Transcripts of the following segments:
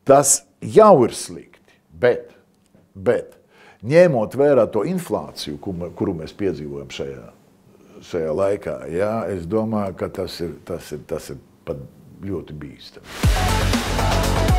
Tas jau ir slikti, bet ņemot vērā to inflāciju, kuru mēs piedzīvojam šajā laikā, jā, es domāju, ka tas ir pat ļoti bīstami.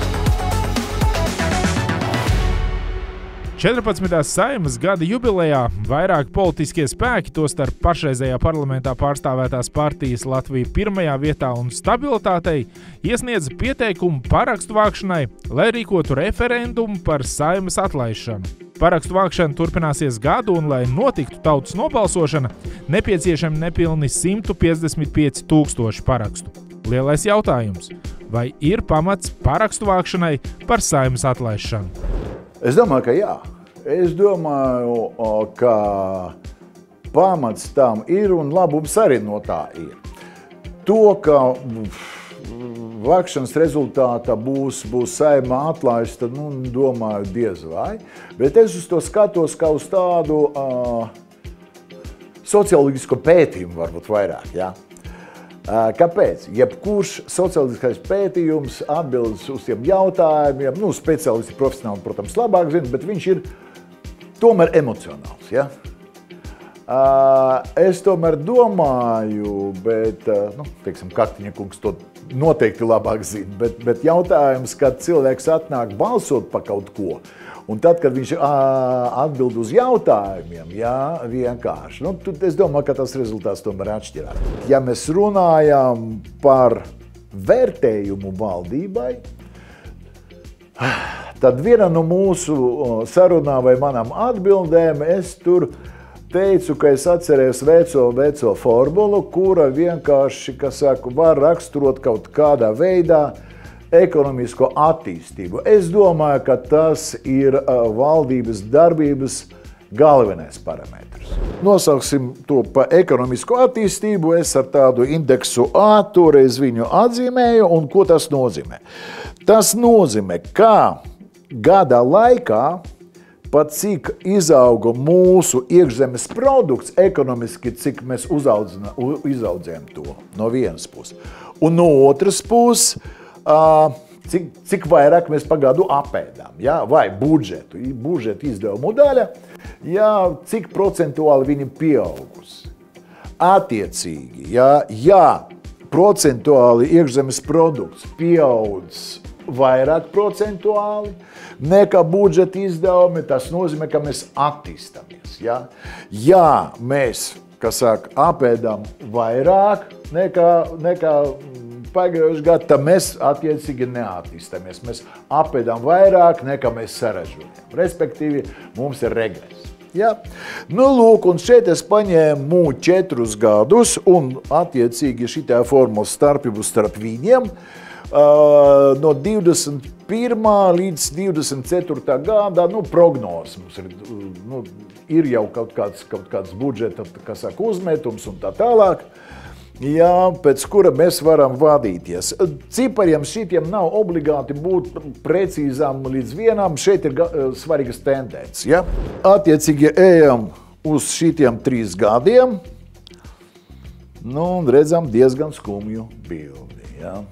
14. Saeimas gada jubilejā vairāki politiskie spēki, tostarp pašreizējā parlamentā pārstāvētās partijas Latvija pirmajā vietā un stabilitātei, iesniedza pieteikumu parakstu vākšanai, lai rīkotu referendumu par Saeimas atlaišanu. Parakstu vākšana turpināsies gadu, un, lai notiktu tautas nobalsošana, nepieciešami nepilni 155 000 parakstu. Lielais jautājums – vai ir pamats parakstu vākšanai par Saeimas atlaišanu? Es domāju, ka jā. Es domāju, ka pamats tam ir un labums arī no tā ir. To, ka vākšanas rezultātā būs Saeimā atlaista, domāju, diez vai. Bet es uz to skatos kā uz tādu socioloģisko pētījumu varbūt vairāk, jā. Kāpēc? Jebkurš socioloģiskais pētījums atbildes uz tiem jautājumiem, speciālisti profesionāli, protams, labāk zina, bet viņš ir tomēr emocionāls, ja? Es tomēr domāju, bet, teiksim, Kaktiņa kungs to noteikti labāk zina, bet jautājums, kad cilvēks atnāk balsot par kaut ko, un tad, kad viņš atbild uz jautājumiem, jā, vienkārši, tad es domāju, ka tas rezultāts tomēr atšķirās. Ja mēs runājam par vērtējumu valdībai, tad viena no mūsu sarunā vai manām atbildēm es tur teicu, ka es atcerējos veco formulu, kura vienkārši, var raksturot kaut kādā veidā ekonomisko attīstību. Es domāju, ka tas ir valdības darbības galvenais parametrs. Nosauksim to par ekonomisko attīstību, es ar tādu indeksu A toreiz viņu atzīmēju, un ko tas nozīmē? Tas nozīmē, ka gada laikā, pat cik izauga mūsu iekšzemes produkts ekonomiski, cik mēs izaudzējam to no vienas puses. Un no otras puses, cik vairāk mēs pa gadu apēdām, ja? Vai budžeta izdevumu daļa, ja? Cik procentuāli viņi pieaugusi. Attiecīgi, ja procentuāli iekšzemes produkts pieaudzis vairāk procentuāli nekā budžeta izdevumi, tas nozīmē, ka mēs attīstamies. Ja, mēs, apēdam vairāk nekā pagājušajā gadā, tad mēs attiecīgi neattīstamies. Mēs apēdam vairāk nekā mēs saražojam. Respektīvi, mums ir regress. Ja? Lūk, un šeit es paņēmu 4 gadus, un attiecīgi šitā formula starpību starp viņiem, no 21. līdz 24. gada, prognozes mums ir jau kaut kāds budžeta, uzmetums un tā tālāk, pēc kura mēs varam vadīties. Cipariem šitiem nav obligāti būt precīzām līdz vienam, šeit ir svarīgas tendences. Ja? Attiecīgi ejam uz šitiem 3 gadiem, un redzam diezgan skumju bildi. Ja?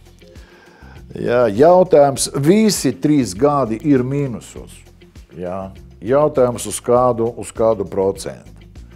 Jautājums, visi 3 gadi ir mīnusos. Jautājums uz kādu procentu.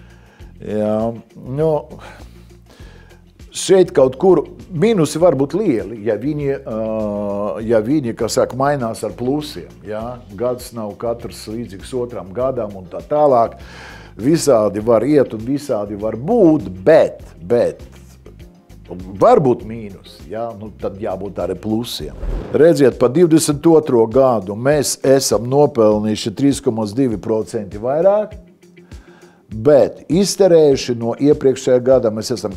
Šeit kaut kur mīnusi var būt lieli, ja viņi mainās ar plusiem. Gads nav katrs līdzīgs otram gadam un tā tālāk. Visādi var iet un visādi var būt, bet var būt mīnus, tad jābūt arī plusiem. Redziet, pa 22. gadu mēs esam nopelnījuši 3,2% vairāk, bet izterējuši no iepriekšējā gada mēs esam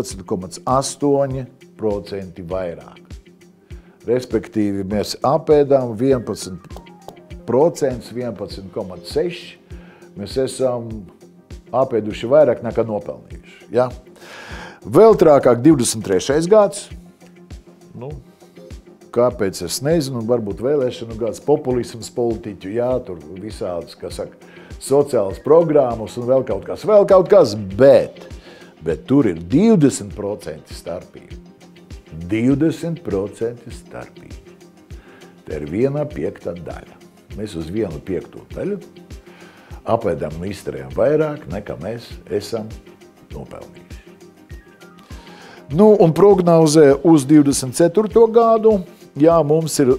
14,8% vairāk. Respektīvi, mēs apēdām 11%, 11,6%, mēs esam apēduši vairāk nekā nopelnījuši. Ja? Vēl trākāk 23. gads, kāpēc es nezinu, varbūt vēlēšanu gads, populisms politiķu, tur visādas, sociālas programmas un vēl kaut kas, bet tur ir 20% starpība. 20% starpība. Tā ir 1/5 daļa. Mēs uz 1/5 daļu apēdam un izterējam vairāk, nekā mēs esam nopelnījuši. Nu, un prognozē uz 24. gadu, jā, mums ir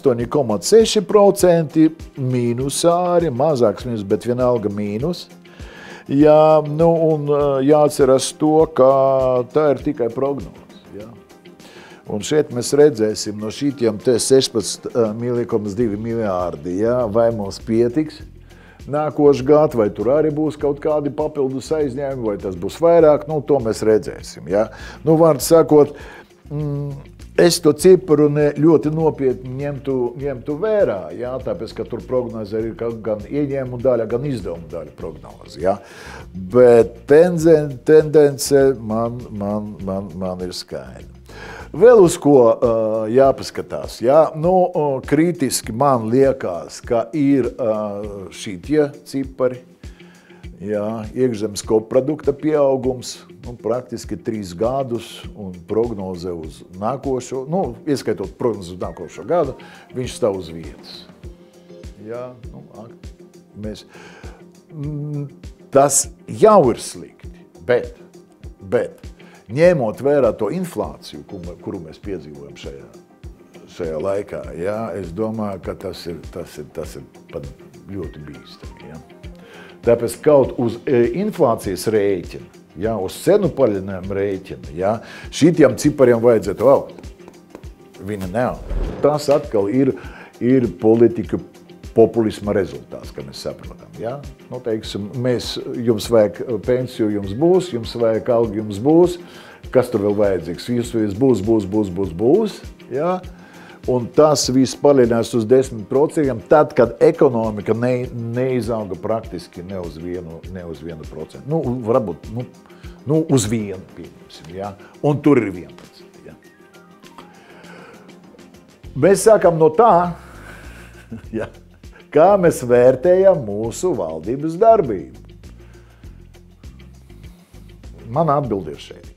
8,6% mīnusā arī, mazāks mīnus, bet vienalga mīnus. Jā, nu, un jāatceras to, ka tā ir tikai prognoze. Jā. Un šeit mēs redzēsim no šitiem 16,2 miljārdi, jā, vai mums pietiks nākošu gadu, vai tur arī būs kaut kādi papildus aizņēmumi, vai tas būs vairāk, nu, to mēs redzēsim. Ja? Nu, vārdu sakot, es to ciparu ļoti nopietni ņemtu vērā, ja? Tāpēc, ka tur prognoze ir gan ieņēmumu daļa, gan izdevumu daļa prognoze. Ja? Bet tendence man ir skaidra. Vēl uz ko jāpaskatās. Ja? Nu, kritiski man liekas, ka ir šitie cipari, ja? Iekšzemes koprodukta pieaugums, nu, praktiski 3 gadus un prognoze uz nākošo, nu, ieskaitot prognozi uz nākošo gadu, viņš stāv uz vietas. Ja? Nu, tas jau ir slikti, bet ņemot vērā to inflāciju, kuru mēs piedzīvojam šajā laikā, jā, es domāju, ka tas ir pat ļoti bīstami. Jā. Tāpēc kaut uz inflācijas rēķina, jā, uz cenu paļinājumu rēķina, jā, šitiem cipariem vajadzētu viņa nav. Tas atkal ir politika populisma rezultāts, kā mēs saprotam. Ja? Nu, teiksim, jums vajag pensiju, jums vajag algu, jums būs. Kas tur vēl vajadzīgs? Viss būs. Ja? Un tas viss palielinās uz 10%, tad, kad ekonomika neizauga praktiski ne uz 1%. Nu, varbūt uz 1, pieņemsim. Ja? Un tur ir 11. Ja? Mēs sākam no tā, ja? Kā mēs vērtējam mūsu valdības darbību. Man atbild ir šeit.